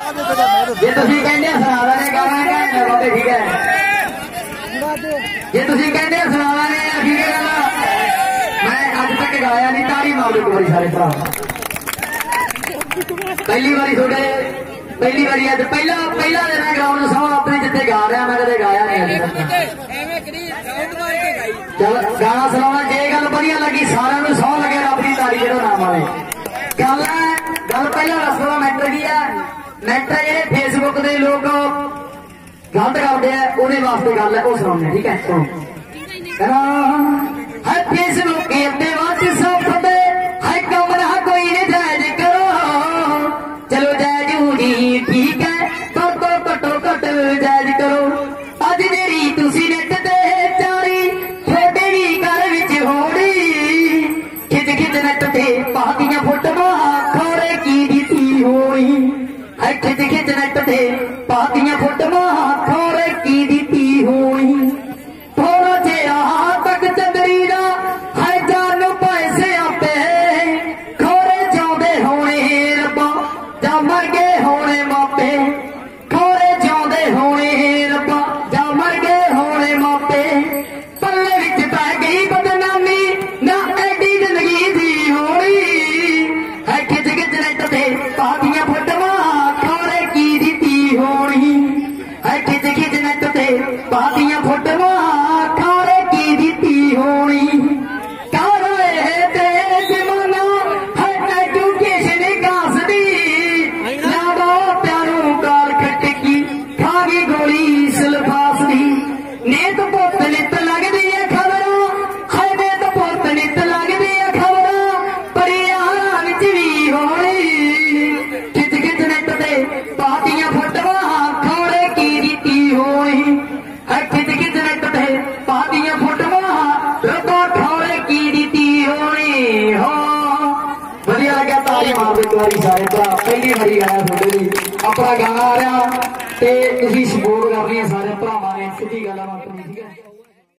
जे तुसीं कहंदे सुनावा ने गाना कहना बाबे ठीक है जे तुसीं कहंदे सुनावा ने ठीक है गल मैं अज तक गाया नहीं तारी मार दो एक बारी सारे भरा पहली बारी थोड़े पहली बारी अज पहला पहला दिन है ग्राउंड सौ अपने जिते गा रहा मैं कदे गाया नहीं चल गाना सुनाना जे गल बढ़िया लगी सारे सौ लगे रब की तारी जो नाम आए गल है गल पहला दसो मैटर की है मैटर ये फेसबुक के लोग गलत करते हैं वो वास्ते गल है वो सुना ठीक है सुनो फेसबुक के व्हाट्सएप पे है कमरा कोई नहीं जायज करो चलो जायज होगी ठीक है तो कटो कट जायज करो अज मेरी तुसी नेट ते चारी थोड़े भी घर विच होनी खिच खिच नेट ते पातियां फोटोआं खोरे की दी होई है खिच खिच नेट ते पातियां फोटोआं खोरे की दी होई थोड़ा जिहा तक चंदरी दा है जानो पैसे आपे खोरे जांदे होने रब्बा जा मर गए होने मापे खोरे जांदे होने रब्बा जा मर गए होने मापे पल्ले विच पै गई बदनामी ना एडी जिंदगी दी होनी है खिच खिच नेट ते पातियां फोटोआं खोरे की दी होनी है खिच खिच नेट ते पातियां फोटोआं खोरे की दी होनी पहली बारी आया थोड़े अपना गाना आ रहा तो सपोर्ट करनी है सारे भरावां ने सीधी गल